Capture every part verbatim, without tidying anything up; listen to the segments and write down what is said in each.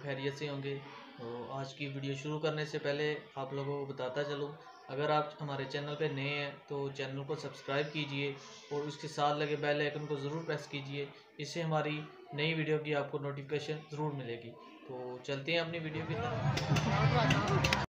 खैरियत से होंगे। तो आज की वीडियो शुरू करने से पहले आप लोगों को बताता चलूँ, अगर आप हमारे चैनल पे नए हैं तो चैनल को सब्सक्राइब कीजिए और उसके साथ लगे बेल आइकन को ज़रूर प्रेस कीजिए। इससे हमारी नई वीडियो की आपको नोटिफिकेशन ज़रूर मिलेगी। तो चलते हैं अपनी वीडियो की तरफ।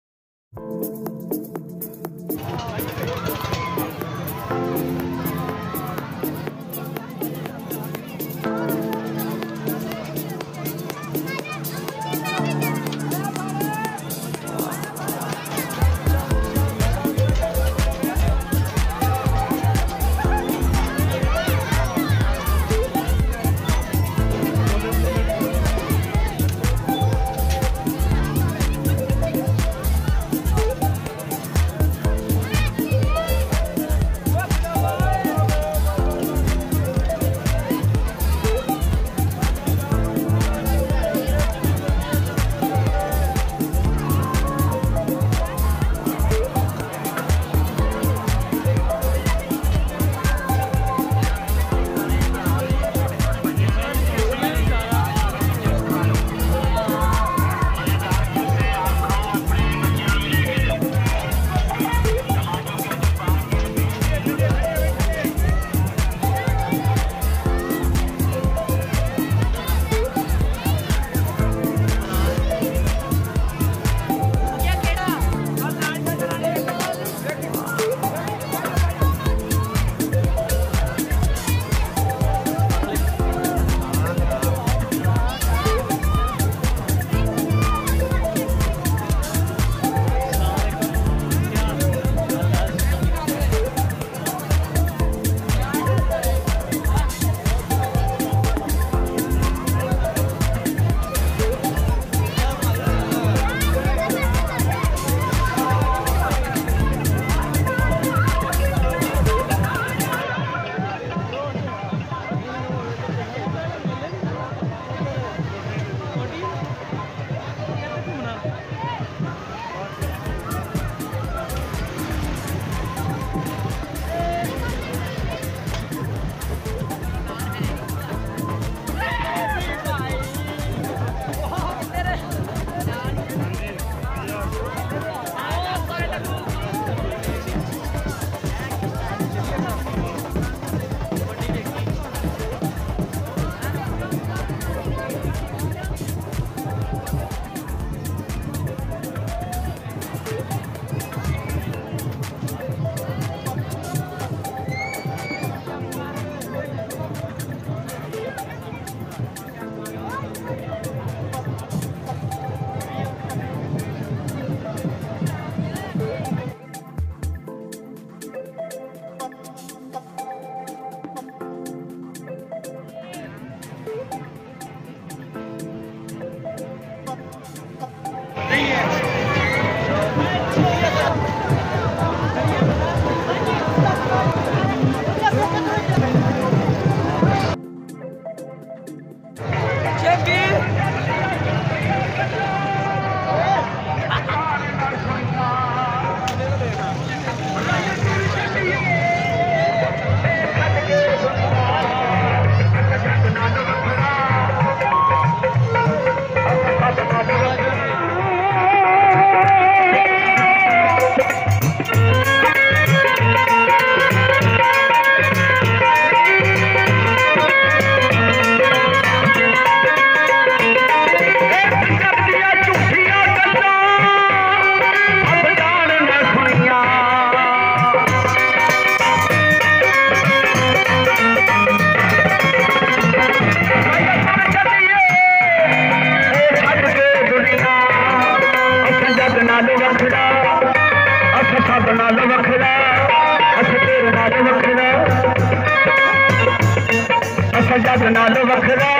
जग नाल वखरा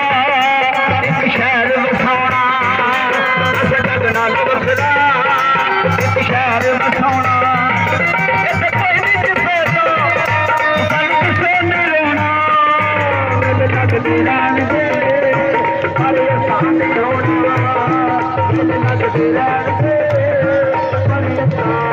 एक शहर वसाउणा, जग नाल वखरा एक शहर वसाउणा, कोई नहीं किसे तो सानू किसे नहीं रोना, मिल लगदी रहण दे पर एहसान करोना, मिल लगदी रहण दे पर एहसान।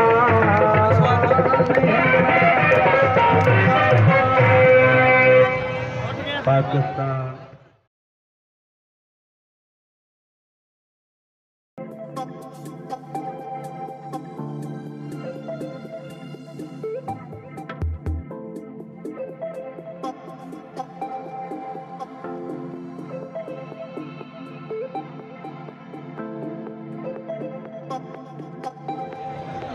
पाकिस्तान।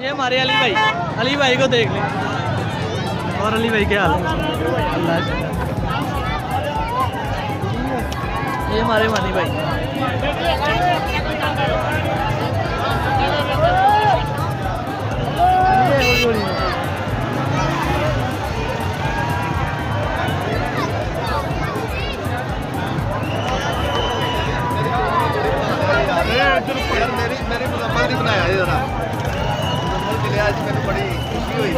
ये हमारे अली भाई, अली भाई को देख लें। और अली भाई क्या हाल है? अल्लाह शुक्र। ये हमारे मानी भाई। मेरी मेरी मुजम्मल ने बनाया है जरा मुजम्मल मिले आज मैंने बड़ी खुशी हुई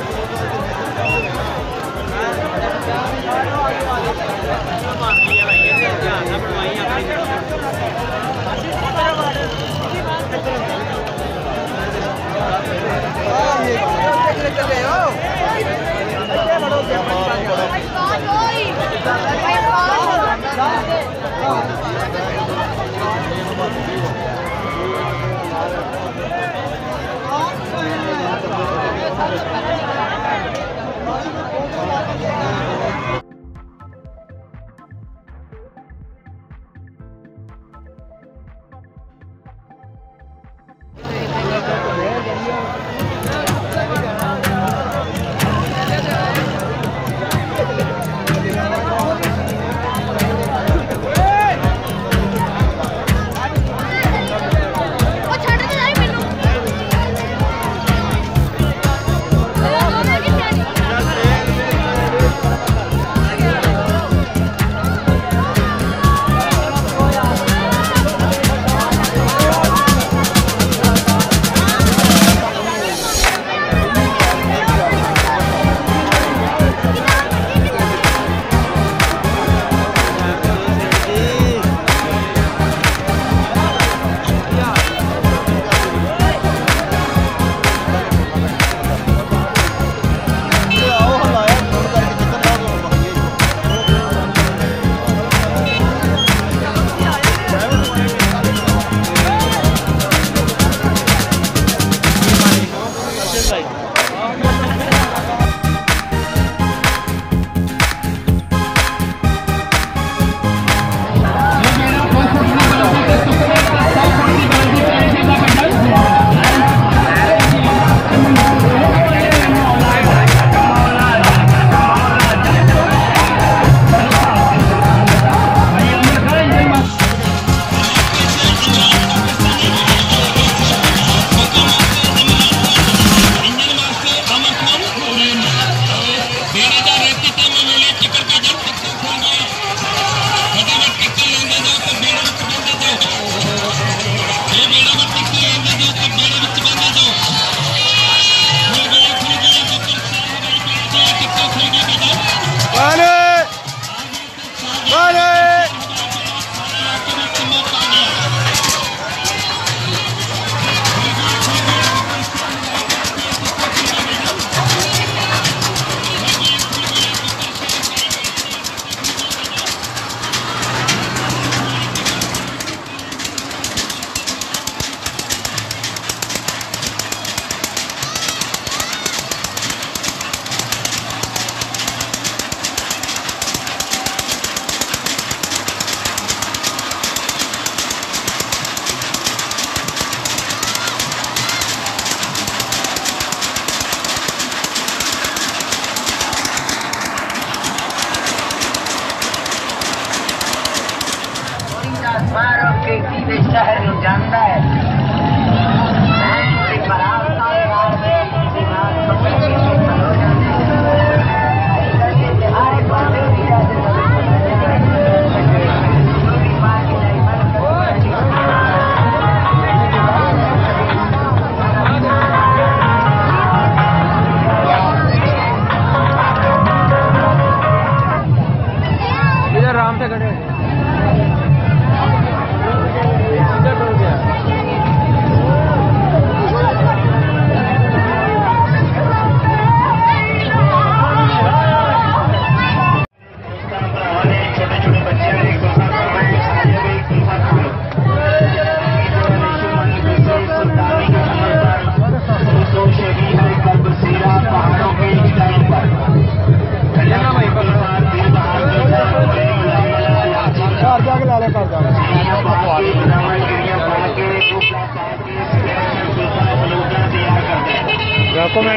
है।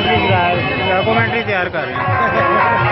डॉक्यूमेंट्री डॉक्यूमेंट्री तैयार कर रहे हैं।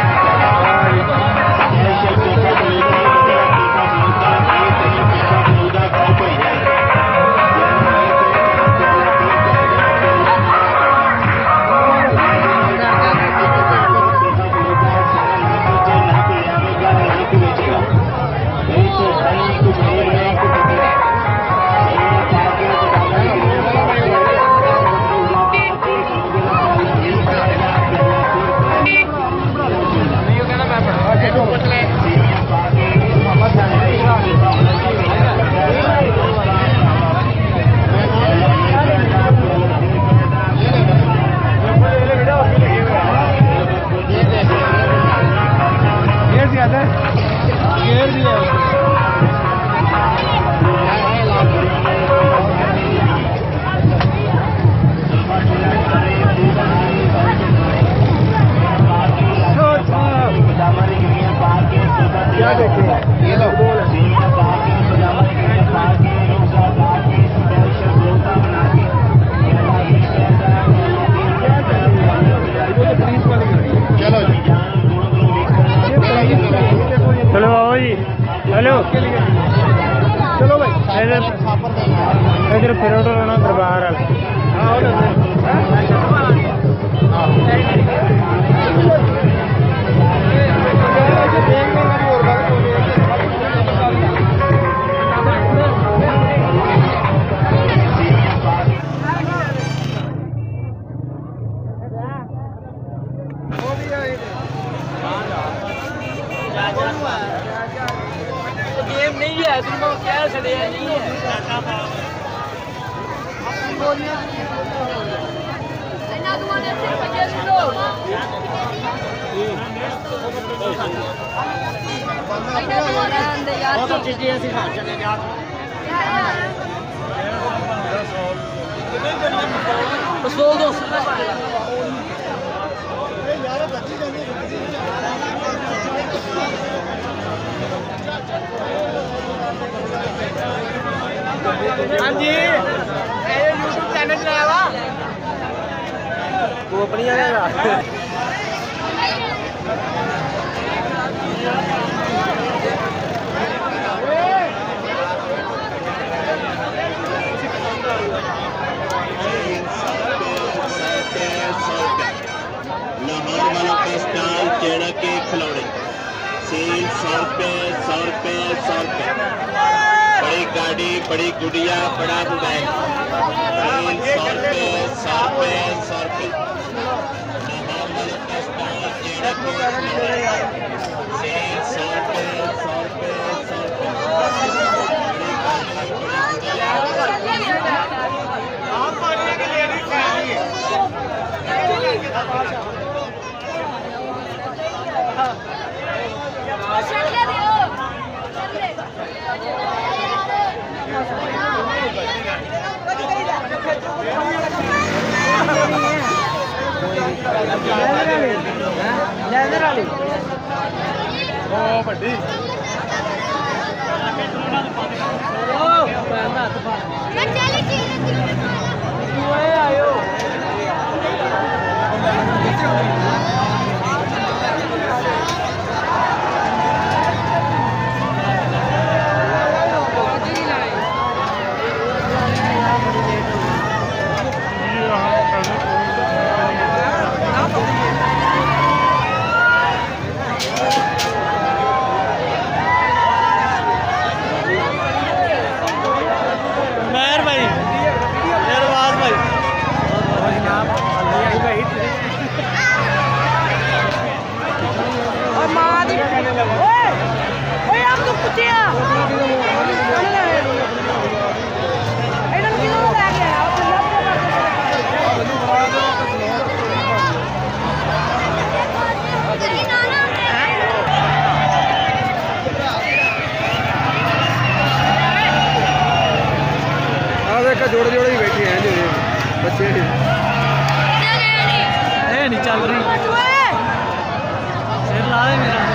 हेलो चलो भाई इधर फिर ना दरबार गेम नहीं है तुम क्या छड़े नहीं है ना तुम्हारे से पचास किलो इधर तुम्हारे अंदर यार तो चीजें ऐसी खा चले जा बस बोल दो हाँ जी यूट्यूब चैनल चलाया वा वो अपनी आएगा लाहौर वालों का स्टाइल चेड़ा के खिलौड़े सेल सौ रुपये सौ रुपये सौ रुपये बड़ी गाड़ी बड़ी गुड़िया बड़ा मोबाइल सेल सौ रुपये सौ रुपये सौ रुपये लाहौर वालों का स्टाइल चेड़ा के खिलौड़े सेल सौ रुपये सौ रुपये सौ रुपये बड़ी गाड़ी बड़ी लेदर वाली ओ बड़ी ओ पहला तो मैं चली चीज तू आयो जोड़े जोड़े ही बैठे हैं जो बच्चे नहीं चल रही सिर ला दे मेरा